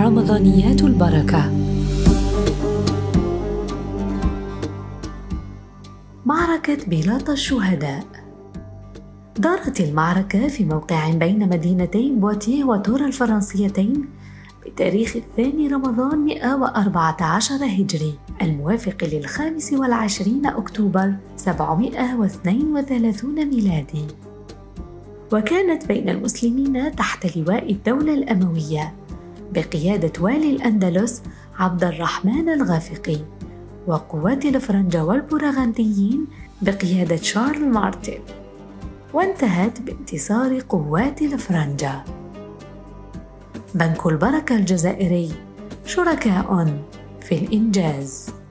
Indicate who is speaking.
Speaker 1: رمضانيات البركة. معركة بيلاط الشهداء. دارت المعركة في موقع بين مدينتي بواتيه وتور الفرنسيتين بتاريخ 2 رمضان 114 هجري الموافق ل25 أكتوبر 732 ميلادي. وكانت بين المسلمين تحت لواء الدولة الأموية بقيادة والي الأندلس عبد الرحمن الغافقي، وقوات الفرنجة والبوراغنديين بقيادة شارل مارتن، وانتهت بانتصار قوات الفرنجة. بنك البركة الجزائري شركاء في الإنجاز.